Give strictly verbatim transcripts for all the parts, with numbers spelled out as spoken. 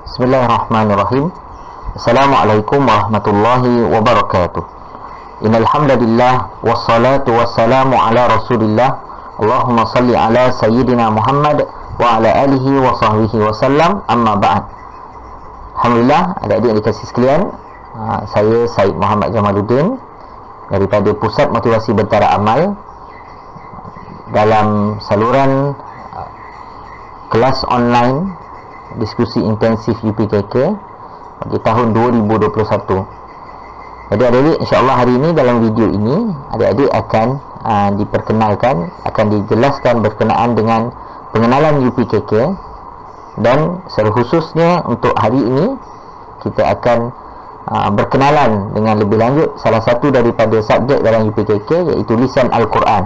Bismillahirrahmanirrahim. Assalamualaikum warahmatullahi wabarakatuh. Innal hamdalillah wassalatu wassalamu ala Rasulillah. Allahumma salli ala sayyidina Muhammad wa ala alihi wa sahbihi wasallam. Amma ba'd. Alhamdulillah, adik-adik dikasih sekalian, saya Syed Muhammad Jamaluddin daripada Pusat Motivasi Bentara Amal dalam saluran kelas online diskusi intensif U P K K bagi tahun dua ribu dua puluh satu. Jadi adik-adik, insya-Allah hari ini dalam video ini adik-adik akan uh, diperkenalkan, akan dijelaskan berkenaan dengan pengenalan U P K K, dan secara khususnya untuk hari ini kita akan uh, berkenalan dengan lebih lanjut salah satu daripada subjek dalam U P K K, iaitu lisan Al-Quran.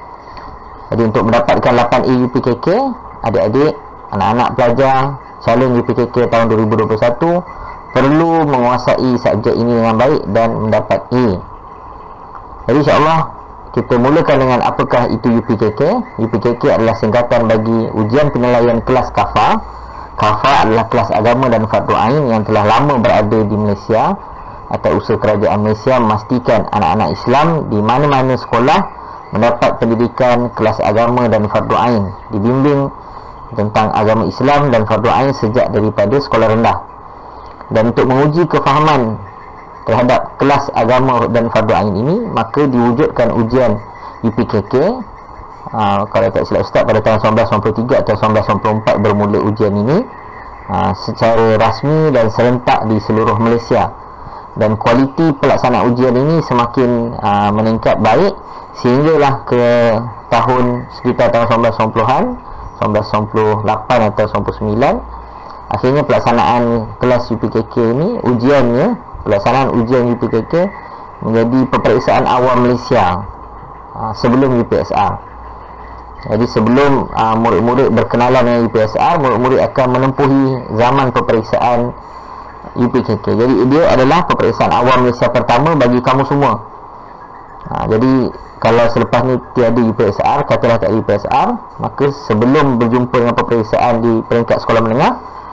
Jadi untuk mendapatkan lapan A U P K K, adik-adik, anak-anak pelajar calon U P K K tahun dua ribu dua puluh satu perlu menguasai subjek ini dengan baik dan mendapat A. Jadi insya-Allah kita mulakan dengan apakah itu U P K K. U P K K adalah singkatan bagi ujian penilaian kelas K A F A. K A F A adalah kelas agama dan fardu ain yang telah lama berada di Malaysia, atau usaha kerajaan Malaysia memastikan anak-anak Islam di mana-mana sekolah mendapat pendidikan kelas agama dan fardu ain, dibimbing tentang agama Islam dan fardu ain sejak daripada sekolah rendah. Dan untuk menguji kefahaman terhadap kelas agama dan fardu ain ini, maka diwujudkan ujian U P K K. uh, kalau tak silap Ustaz, pada tahun seribu sembilan ratus sembilan puluh tiga atau seribu sembilan ratus sembilan puluh empat bermula ujian ini uh, secara rasmi dan serentak di seluruh Malaysia. Dan kualiti pelaksanaan ujian ini semakin uh, meningkat baik sehinggalah ke tahun sekitar tahun seribu sembilan ratus sembilan puluhan, seribu sembilan ratus sembilan puluh lapan atau sembilan puluh sembilan, akhirnya pelaksanaan kelas U P K K ini, ujiannya, pelaksanaan ujian U P K K menjadi peperiksaan awam Malaysia uh, sebelum U P S R. Jadi sebelum uh, murid-murid berkenalan dengan U P S R, murid-murid akan menempuhi zaman peperiksaan U P K K. Jadi dia adalah peperiksaan awam Malaysia pertama bagi kamu semua. uh, Jadi kalau selepas ni tiada U P S R, katalah tak ada U P S R, maka sebelum berjumpa dengan peperiksaan di peringkat sekolah menengah,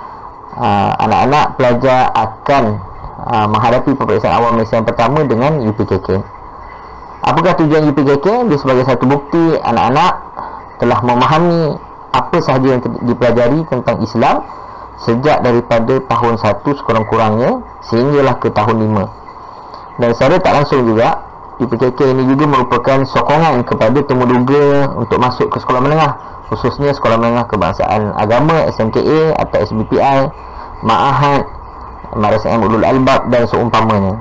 uh, anak-anak pelajar akan uh, menghadapi peperiksaan awam Malaysia yang pertama dengan U P K K. Apakah tujuan U P K K? Dia sebagai satu bukti anak-anak telah memahami apa sahaja yang dipelajari tentang Islam sejak daripada tahun satu sekurang-kurangnya sehinggalah ke tahun lima. Dan secara tak langsung juga, U P K K ini juga merupakan sokongan kepada temuduga untuk masuk ke sekolah menengah, khususnya sekolah menengah kebangsaan agama S M K A atau S B P I, Ma'ahad, Madrasah Ulul Albab dan seumpamanya.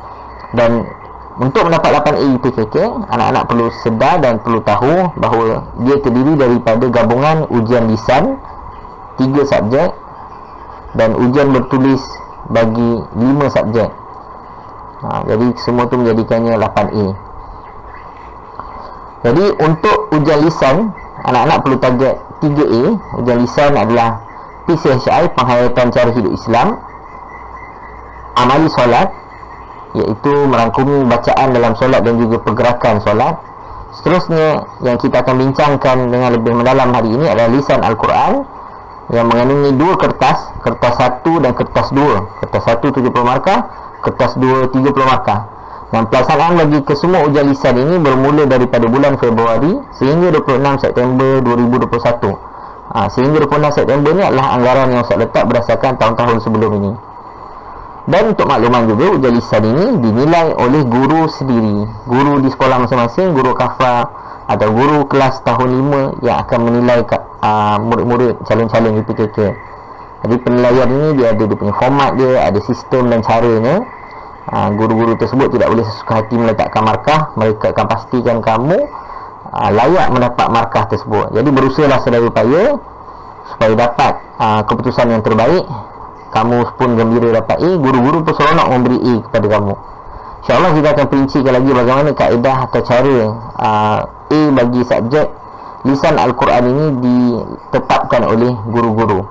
Dan untuk mendapat lapan A U P K K, anak-anak perlu sedar dan perlu tahu bahawa dia terdiri daripada gabungan ujian lisan tiga subjek dan ujian bertulis bagi lima subjek. Ha, jadi semua tu menjadikannya lapan A. Jadi untuk ujian lisan, anak-anak perlu target tiga A. Ujian lisan adalah P C H I, penghayatan cara hidup Islam, amali solat, iaitu merangkumi bacaan dalam solat dan juga pergerakan solat. Seterusnya yang kita akan bincangkan dengan lebih mendalam hari ini adalah lisan Al-Quran, yang mengandungi dua kertas, kertas satu dan kertas dua. Kertas satu tujuh puluh markah, kertas dua tiga puluh markah. Dan pelaksanaan bagi kesemua ujian lisan ini bermula daripada bulan Februari sehingga dua puluh enam September dua ribu dua puluh satu. ha, Sehingga dua puluh enam September ini adalah anggaran yang saya letak berdasarkan tahun-tahun sebelum ini. Dan untuk makluman juga, ujian lisan ini dinilai oleh guru sendiri, guru di sekolah masing-masing, guru K A F A atau guru kelas tahun lima yang akan menilai uh, murid-murid calon-calon U P K K. Jadi penilaian ini dia ada dia punya format dia, ada sistem dan caranya. uh, Guru-guru tersebut tidak boleh sesuka hati meletakkan markah. Mereka akan pastikan kamu uh, layak mendapat markah tersebut. Jadi berusahalah sedaya upaya supaya dapat uh, keputusan yang terbaik. Kamu pun gembira dapat A, guru-guru pun seronok memberi A kepada kamu. InsyaAllah kita akan perincikan lagi bagaimana kaedah atau cara uh, A bagi subjek lisan Al-Quran ini ditetapkan oleh guru-guru.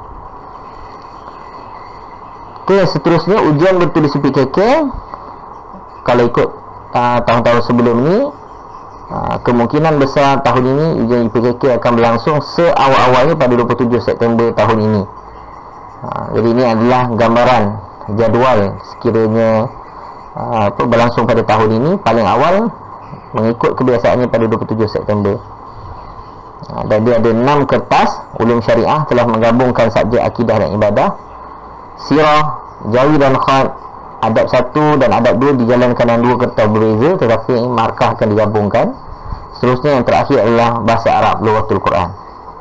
Okey, seterusnya ujian bertulis U P K K. Kalau ikut uh, tahun-tahun sebelum ini, uh, kemungkinan besar tahun ini ujian U P K K akan berlangsung seawal-awalnya pada dua puluh tujuh September tahun ini. Ha, jadi ini adalah gambaran jadual sekiranya uh, apa, berlangsung pada tahun ini. Paling awal mengikut kebiasaannya pada dua puluh tujuh September. Ha, dan dia ada enam kertas. Ulum syariah telah menggabungkan subjek akidah dan ibadah, sirah, jawi dan khat, adab satu dan adab dua dijalankan dengan dua kertas berbeza, tetapi markah akan digabungkan. Seterusnya yang terakhir adalah bahasa Arab, Lughatul Quran.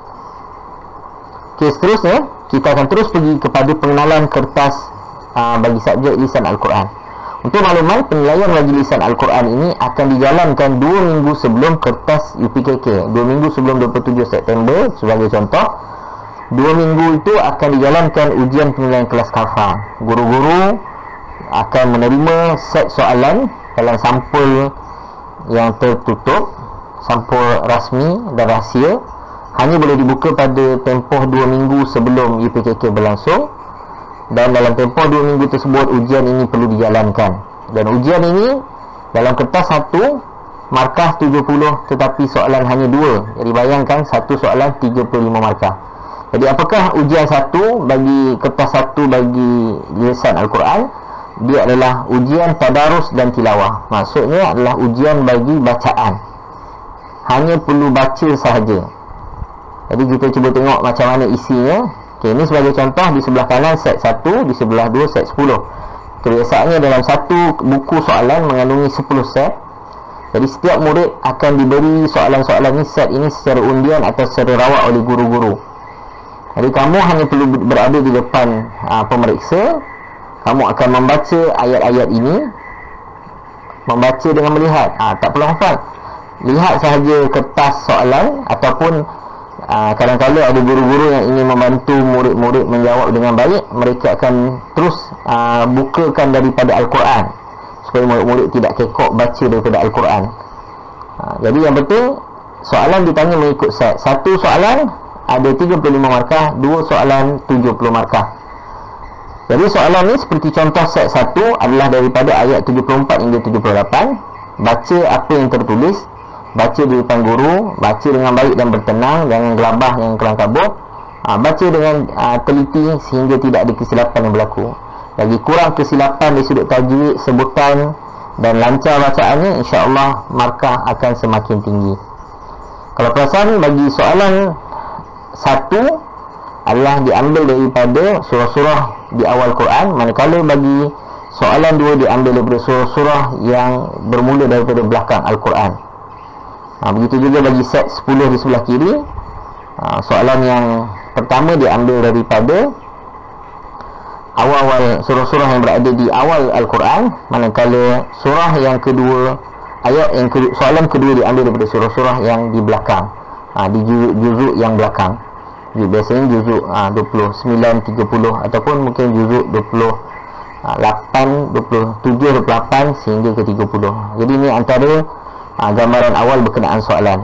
Okey, seterusnya kita akan terus pergi kepada pengenalan kertas aa, bagi subjek lisan Al-Quran. Untuk makluman, penilaian bagi lisan Al-Quran ini akan dijalankan dua minggu sebelum kertas U P K K, dua minggu sebelum dua puluh tujuh September sebagai contoh. Dua minggu itu akan dijalankan ujian penilaian kelas kafah. Guru-guru akan menerima set soalan dalam sampul yang tertutup, sampul rasmi dan rahsia, hanya boleh dibuka pada tempoh dua minggu sebelum U P K K berlangsung. Dan dalam tempoh dua minggu tersebut ujian ini perlu dijalankan. Dan ujian ini dalam kertas satu markah tujuh puluh, tetapi soalan hanya dua. Jadi bayangkan satu soalan tiga puluh lima markah. Jadi apakah ujian satu bagi kertas satu bagi lisan Al-Quran? Dia adalah ujian tadarus dan tilawah. Maksudnya adalah ujian bagi bacaan, hanya perlu baca sahaja. Jadi kita cuba tengok macam mana isinya. Okey, ini sebagai contoh, di sebelah kanan set satu, di sebelah dua set sepuluh. Kebiasaannya dalam satu buku soalan mengandungi sepuluh set. Jadi setiap murid akan diberi soalan-soalan ini, set ini secara undian atau secara rawat oleh guru-guru. Jadi kamu hanya perlu berada di depan aa, pemeriksa. Kamu akan membaca ayat-ayat ini, membaca dengan melihat. Aa, tak perlu hafal. Lihat sahaja kertas soalan, ataupun aa, kadang-kadang ada guru-guru yang ingin membantu murid-murid menjawab dengan baik. Mereka akan terus aa, bukakan daripada Al-Quran supaya murid-murid tidak kekok baca daripada Al-Quran. Aa, jadi yang penting soalan ditanya mengikut set. Satu soalan ada tiga puluh lima markah, dua soalan tujuh puluh markah. Jadi soalan ni seperti contoh set satu adalah daripada ayat tujuh puluh empat hingga tujuh puluh lapan. Baca apa yang tertulis, baca di depan guru, baca dengan baik dan bertenang, jangan gelabah, jangan kelang kabut. Ha, baca dengan uh, teliti sehingga tidak ada kesilapan yang berlaku. Lagi kurang kesilapan di sudut tajwid, sebutan dan lancar bacaannya, insya-Allah markah akan semakin tinggi. Kalau perasan, bagi soalan satu adalah diambil daripada surah-surah di awal Quran, manakala bagi soalan dua diambil daripada surah-surah yang bermula daripada belakang Al-Quran. Ha, begitu juga bagi set sepuluh di sebelah kiri. Ha, soalan yang pertama diambil daripada awal-awal surah-surah yang berada di awal Al-Quran, manakala surah yang kedua, ayat yang kedua, soalan kedua diambil daripada surah-surah yang di belakang, ha, di juzuk yang belakang. Biasanya juzuk ha, dua puluh sembilan, tiga puluh, ataupun mungkin juzuk dua puluh lapan, dua puluh tujuh, dua puluh lapan sehingga ke tiga puluh. Jadi ini antara ha, gambaran awal berkenaan soalan.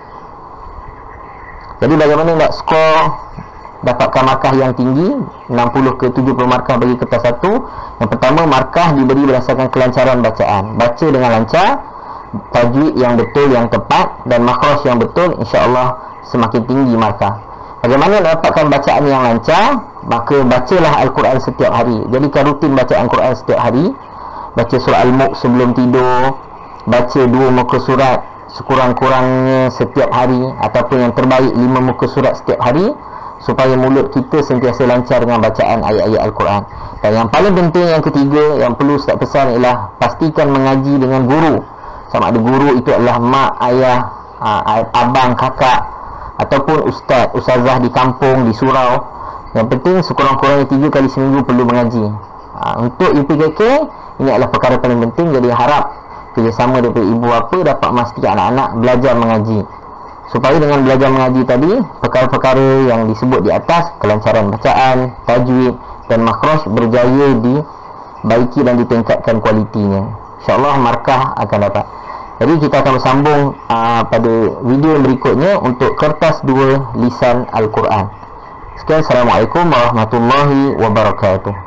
Jadi bagaimana nak skor dapatkan markah yang tinggi, enam puluh ke tujuh puluh markah bagi kertas satu? Yang pertama, markah diberi berdasarkan kelancaran bacaan. Baca dengan lancar, tajwid yang betul, yang tepat, dan makhraj yang betul, insya-Allah semakin tinggi markah. Bagaimana nak dapatkan bacaan yang lancar? Maka bacalah Al-Quran setiap hari. Jadikan rutin bacaan Al-Quran setiap hari. Baca surah Al-Mulk sebelum tidur, baca dua muka surat sekurang-kurangnya setiap hari, ataupun yang terbaik lima muka surat setiap hari, supaya mulut kita sentiasa lancar dengan bacaan ayat-ayat Al-Quran. Dan yang paling penting, yang ketiga, yang perlu Ustaz pesan ialah pastikan mengaji dengan guru. Sama ada guru itu adalah mak, ayah, abang, kakak, ataupun ustaz, ustazah di kampung, di surau. Yang penting sekurang-kurangnya tiga kali seminggu perlu mengaji. ha, Untuk U P K K, ini adalah perkara paling penting. Jadi harap kerjasama daripada ibu bapa dapat memastikan anak-anak belajar mengaji, supaya dengan belajar mengaji tadi, perkara-perkara yang disebut di atas, kelancaran bacaan, tajwid dan makhraj berjaya dibaiki dan ditingkatkan kualitinya. InsyaAllah markah akan dapat. Jadi kita akan bersambung aa, pada video berikutnya untuk kertas dua lisan Al-Quran. Sekian, Assalamualaikum warahmatullahi wabarakatuh.